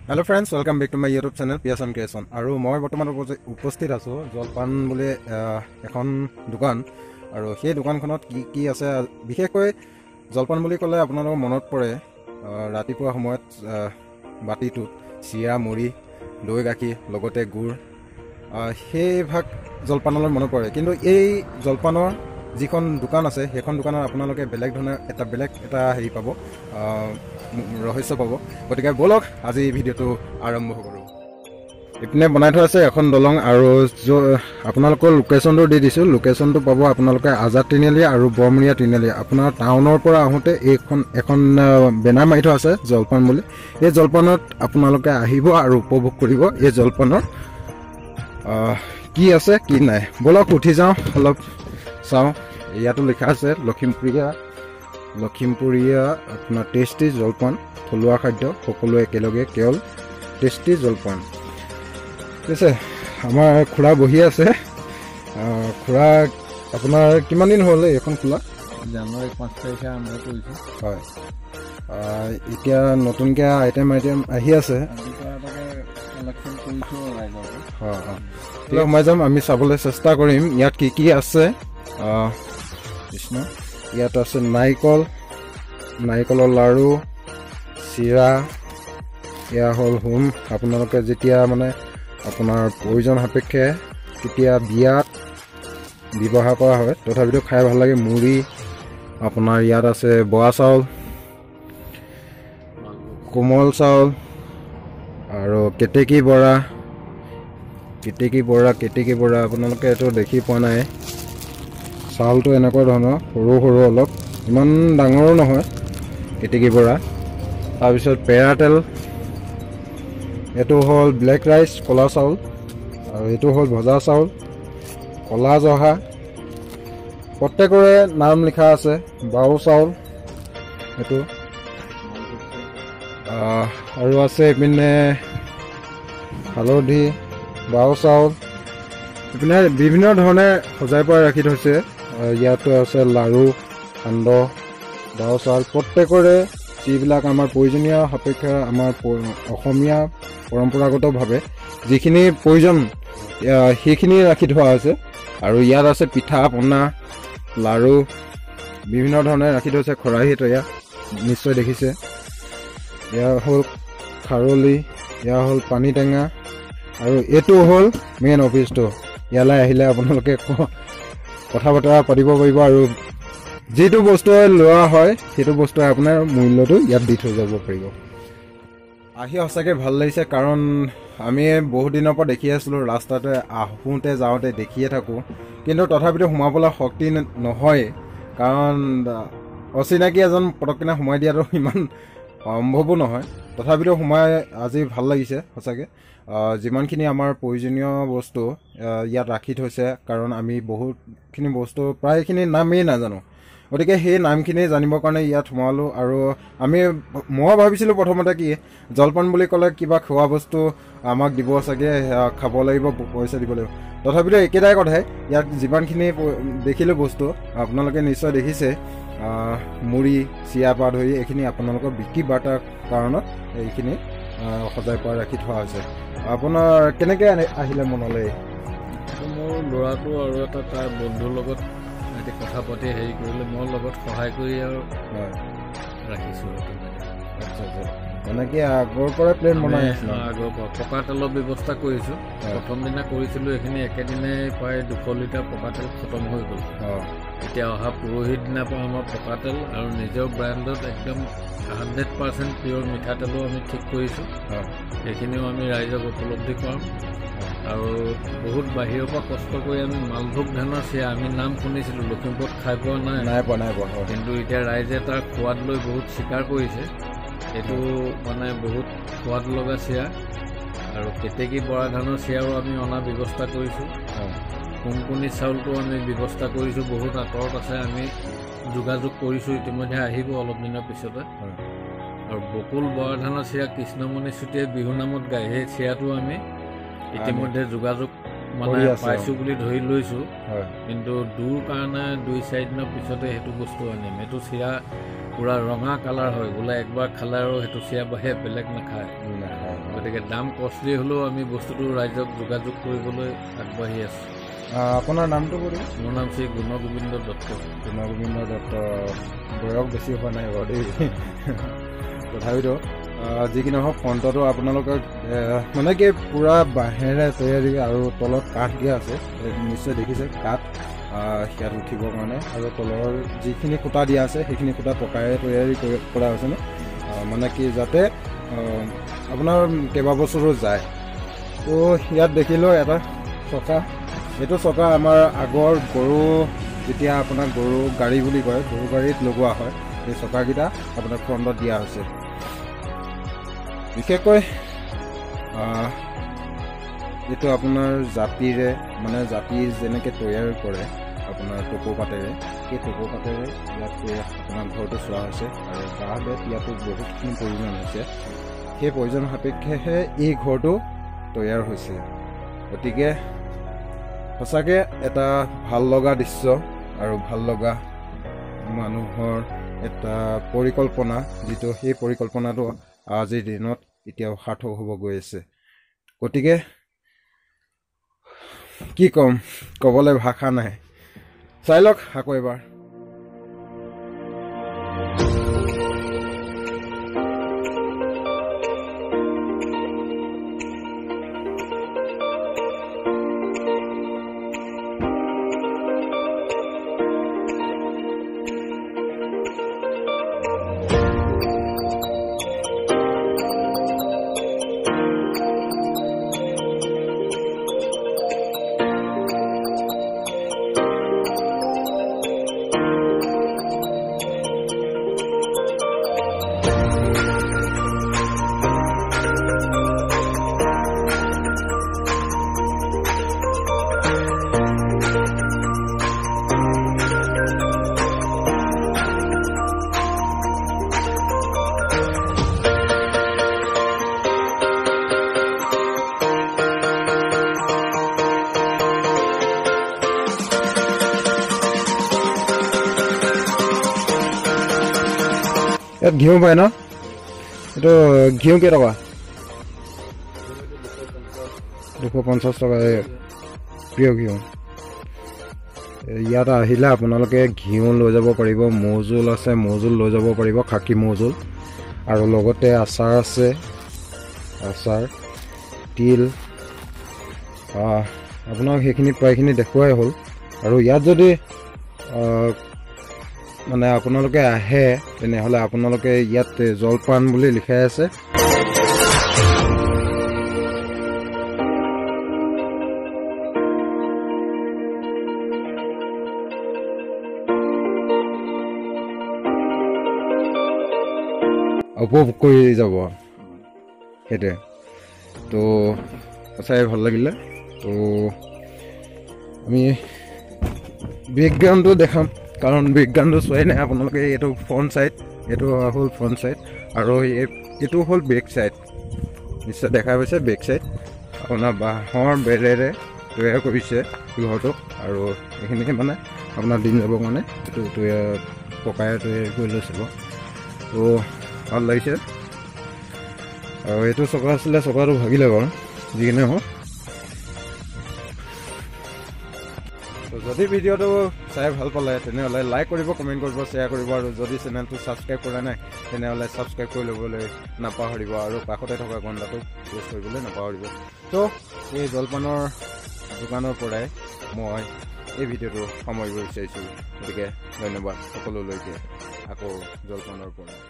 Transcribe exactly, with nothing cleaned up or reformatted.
Hello friends, welcome back to my YouTube channel Assam Creation. আৰু মই বৰ্তমান উপস্থিত আছো জলপান বুলি এখন দোকান আৰু সেই দোকানখনত কি কি আছে বিশেষকৈ জলপান বুলি ক'লে আপোনালোকৰ মনত পৰে ৰাতিপুৱা সময়ত বাটিটোত চিৰা মুড়ি দৈ গাখীৰ লগতে গুড় সেই ভাগ জলপানলৈ মনত পৰে কিন্তু এই জলপানৰ যিখন দোকান আছে সেইখন দোকানত আপোনালোকে বেলেগ ধৰণৰ এটা বেলেগ এটা হেৰি পাব ৰহস্য পাব গতিকে বলক আজি ভিডিঅ'টো আৰম্ভ কৰোঁ ইপিনে বনাই থোৱা আছে এখন দলং আৰু আপোনালোকৰ লোকেশ্যনটো দি দিছোঁ লোকেশ্যনটো পাব আপোনালোকে আজাদ তিনিআলি আৰু বৰমুৰীয়া তিনিআলি আপোনাৰ টাউনৰ পৰা আহোঁতে এইখন এখন বেনাৰ মাৰি থোৱা আছে জলপান বুলি এই জলপানত আপোনালোকে আহিব আৰু উপভোগ কৰিব এই জলপানৰ কি আছে কি নাই বলক উঠি যাওঁ অলপ চাওঁ ইয়াতো লিখা আছে লখিমপুৰীয়া লখিমপুৰীয়া আপোনাৰ টেষ্টি জলপান থলুৱা খাদ্য সকলো একেলগে কেৱল টেষ্টি জলপান ঠিক আছে আমাৰ খুৰা বহি আছে খুৰা আপোনাৰ কিমান দিন হ'ল এইখন খোলা জানুৱাৰী পাঁচ তাৰিখে আৰম্ভ কৰিছোঁ হয় এতিয়া নতুনকৈ আইটেম আইটেম আহি আছে হয় হয় সোমাই যাম আমি চাবলৈ চেষ্টা কৰিম ইয়াত কি কি আছে কৃষ্ণ ইয়াত আছে নাৰিকল নাৰিকলৰ লাড়ু চিৰা এয়া হ'ল হোম আপোনালোকে যেতিয়া মানে আপোনাৰ প্ৰয়োজন সাপেক্ষে তেতিয়া বিয়াত ব্যৱহাৰ কৰা হয় তথাপিতো খাই ভাল লাগে মুড়ি আপোনাৰ ইয়াত আছে বৰা চাউল কোমল চাউল আৰু কেতেকী বৰা কেতেকী বৰা কেতেকী বৰা আপোনালোকে এইটো দেখি পোৱা নাই চাউলটো এনেকুৱা ধৰণৰ সৰু সৰু অলপ ইমান ডাঙৰো নহয় কেতেকী বৰা তাৰপিছত পেৰা তেল এইটো হ'ল ব্লেক ৰাইচ ক'লা চাউল আৰু এইটো হ'ল ভজা চাউল ক'লা জহা প্ৰত্যেকৰে নাম লিখা আছে বাও চাউল এইটো আৰু আছে এইপিনে হালধি বাও চাউল এইপিনে বিভিন্ন ধৰণে সজাই পৰাই ৰাখি থৈছে ইয়াতো আছে লাড়ু সান্দহ বাও চাউল প্ৰত্যেকৰে যিবিলাক আমাৰ প্ৰয়োজনীয় সাপেক্ষে আমাৰ অসমীয়া পৰম্পৰাগতভাৱে যিখিনি প্ৰয়োজন সেইখিনি ৰাখি থোৱা হৈছে আৰু ইয়াত আছে পিঠা পনা লাড়ু বিভিন্ন ধৰণে ৰাখি থৈছে খৰাহিত ইয়াত নিশ্চয় দেখিছে এয়া হ'ল খাৰলি এয়া হ'ল পানী টেঙা আৰু এইটো হ'ল মেইন অফিচটো ইয়ালৈ আহিলে আপোনালোকে কথা বতৰা পাতিব পাৰিব আৰু যিটো বস্তুৱে লোৱা হয় সেইটো বস্তুৱে আপোনাৰ মূল্যটো ইয়াত দি থৈ যাব পাৰিব আহি সঁচাকৈ ভাল লাগিছে কাৰণ আমি বহুত দিনৰ পৰা দেখি আছিলোঁ ৰাস্তাতে আহোঁতে যাওঁতে দেখিয়ে থাকোঁ কিন্তু তথাপিতো সোমাবলৈ শক্তি নহয় কাৰণ অচিনাকি এজন পটককিনে সোমাই দিয়াটো ইমান সম্ভৱো নহয় তথাপিতো সোমাই আজি ভাল লাগিছে সঁচাকৈ যিমানখিনি আমাৰ প্ৰয়োজনীয় বস্তু ইয়াত ৰাখি থৈছে কাৰণ আমি বহুতখিনি বস্তু প্ৰায়খিনি নামেই নাজানো গতিকে সেই নামখিনি জানিবৰ কাৰণে ইয়াত সোমালোঁ আৰু আমি মই ভাবিছিলোঁ প্ৰথমতে কি জলপান বুলি ক'লে কিবা খোৱা বস্তু আমাক দিব চাগে খাব লাগিব পইচা দিব লাগিব তথাপিতো একেটাই কথাই ইয়াত যিমানখিনি দেখিলোঁ বস্তু আপোনালোকে নিশ্চয় দেখিছে মুড়ি চিৰা পৰা ধৰি এইখিনি আপোনালোকৰ বিক্ৰী বাৰ্তাৰ কাৰণত এইখিনি সজাই পৰা ৰাখি থোৱা হৈছে আপোনাৰ কেনেকৈ আহিলে মনলৈ মোৰ ল'ৰাটো আৰু এটা তাৰ বন্ধুৰ লগত কথা পাতি হেৰি কৰিলে মোৰ লগত সহায় কৰি আৰু ৰাখিছোঁ আচ্ছা আচ্ছা মানে কি আগৰ পৰা প্লেন বনাই আছে আগৰ পৰা পকা তেলৰ ব্যৱস্থা কৰিছোঁ প্ৰথম দিনা কৰিছিলোঁ এইখিনি একেদিনাই প্ৰায় দুশ লিটাৰ পকা তেল খতম হৈ গ'ল এতিয়া অহা পৰহিৰ দিনাৰ পৰা আমাৰ পকা তেল আৰু নিজৰ ব্ৰেণ্ডত একদম হাণ্ড্ৰেড পাৰ্চেণ্ট পিয়ৰ মিঠাতেলো আমি ঠিক কৰিছোঁ সেইখিনিও আমি ৰাইজক উপলব্ধি কৰাম আৰু বহুত বাহিৰৰ পৰা কষ্ট কৰি আমি মালভোগ ধানৰ চিৰা আমি নাম শুনিছিলোঁ লখিমপুৰত খাই পোৱা নাই নাই পোৱা নাই পোৱা কিন্তু এতিয়া ৰাইজে তাৰ সোৱাদ লৈ বহুত স্বীকাৰ কৰিছে এইটো মানে বহুত সোৱাদ লগা চিৰা আৰু কেতেকী বৰা ধানৰ চিৰাও আমি অনাৰ ব্যৱস্থা কৰিছোঁ কোনকণী চাউলটো আমি ব্যৱস্থা কৰিছোঁ বহুত আঁতৰত আছে আমি যোগাযোগ কৰিছোঁ ইতিমধ্যে আহিব অলপ দিনৰ পিছতে আৰু বকুল বৰা ধানৰ চিৰা কৃষ্ণমণি চুটিয়ে বিহু নামত গায় সেই চিৰাটো আমি ইতিমধ্যে যোগাযোগ মানে পাইছোঁ বুলি ধৰি লৈছোঁ কিন্তু দূৰ কাৰণে দুই চাৰি দিনৰ পিছতে সেইটো বস্তু আনিম এইটো চিৰা পুৰা ৰঙা কালাৰ হয় বোলে একবাৰ খালে আৰু সেইটো চিৰা বাহিৰে বেলেগ নাখায় গতিকে দাম কষ্টলি হ'লেও আমি বস্তুটো ৰাইজক যোগাযোগ কৰিবলৈ আগবাঢ়ি আছোঁ আপোনাৰ নামটো কৰি মোৰ নাম শ্ৰী গুণগোবিন্দ দত্ত গুণগোবিন্দ দত্ত বয়স বেছি হোৱা নাই বাৰু দেই তথাপিতো যি কি নহওক ফ্ৰণ্টতো আপোনালোকক মানে কি পূৰা বাঁহেৰে তৈয়াৰী আৰু তলত কাঠ দিয়া আছে নিশ্চয় দেখিছে কাঠ ইয়াত উঠিবৰ কাৰণে আৰু তলৰ যিখিনি খুঁটা দিয়া আছে সেইখিনি খুঁটা পকাৰে তৈয়াৰী কৰা হৈছে ন মানে কি যাতে আপোনাৰ কেইবাবছৰো যায় তো ইয়াত দেখিলোঁ এটা চকা এইটো চকা আমাৰ আগৰ গৰু যেতিয়া আপোনাৰ গৰু গাড়ী বুলি কয় গৰু গাড়ীত লগোৱা হয় এই চকাকেইটা আপোনাৰ ফ্ৰণ্টত দিয়া হৈছে বিশেষকৈ এইটো আপোনাৰ জাপিৰে মানে জাপি যেনেকৈ তৈয়াৰ কৰে আপোনাৰ টকৌ পাতেৰে সেই টকৌ পাতেৰে ইয়াত আপোনাৰ ঘৰটো চোৱা হৈছে আৰু বাঁহ বেত ইয়াতো বহুতখিনি প্ৰয়োজন হৈছে সেই প্ৰয়োজন সাপেক্ষেহে এই ঘৰটো তৈয়াৰ হৈছে গতিকে সঁচাকৈ এটা ভাল লগা দৃশ্য আৰু ভাল লগা মানুহৰ এটা পৰিকল্পনা যিটো সেই পৰিকল্পনাটো আজিৰ দিনত এতিয়াও সাৰ্থক হ'ব গৈ আছে গতিকে কি ক'ম ক'বলৈ ভাষা নাই চাই লওক আকৌ এবাৰ ইয়াত ঘিউ পায় ন এইটো ঘিউ কেইটকা দুশ পঞ্চাছ টকা প্ৰিয় ঘিউ ইয়াত আহিলে আপোনালোকে ঘিউ লৈ যাব পাৰিব মৌজোল আছে মৌজোল লৈ যাব পাৰিব খাকী মৌজোল আৰু লগতে আচাৰ আছে আচাৰ তিল আপোনাক সেইখিনি প্ৰায়খিনি দেখুৱাই হ'ল আৰু ইয়াত যদি মানে আপোনালোকে আহে তেনেহ'লে আপোনালোকে ইয়াত জলপান বুলি লিখাই আছে উপভোগ কৰি যাব সেইটোৱে তো সঁচাই ভাল লাগিলে তো আমি বেকগ্ৰাউণ্ডটো দেখাম কাৰণ বেকগ্ৰাউণ্ডটো চোৱাই নাই আপোনালোকে এইটো ফ্ৰণ্ট ছাইড এইটো হ'ল ফ্ৰণ্ট ছাইড আৰু এইটো হ'ল বেক ছাইড নিশ্চয় দেখা পাইছে বেক ছাইড আপোনাৰ বাঁহৰ বেৰেৰে তৈয়াৰ কৰিছে ঘৰটো আৰু এইখিনিকে মানে আপোনাৰ দিন যাবৰ কাৰণে এইটো তৈয়াৰ পকাৰে তৈয়াৰ কৰি লৈছিল তো ভাল লাগিছে আৰু এইটো চকা আছিলে চকাটো ভাগিলে বাৰু যিকিনে হওক যদি ভিডিঅ'টো চাই ভাল পালে তেনেহ'লে লাইক কৰিব কমেণ্ট কৰিব শ্বেয়াৰ কৰিব আৰু যদি চেনেলটো ছাবস্ক্ৰাইব কৰা নাই তেনেহ'লে ছাবস্ক্ৰাইব কৰি ল'বলৈ নাপাহৰিব আৰু কাষতে থকা ঘণ্টাটো প্ৰেছ কৰিবলৈ নাপাহৰিব তো এই জলপানৰ দোকানৰ পৰাই মই এই ভিডিঅ'টো সামৰিব বিচাৰিছোঁ গতিকে ধন্যবাদ সকলোলৈকে আকৌ জলপানৰ পৰা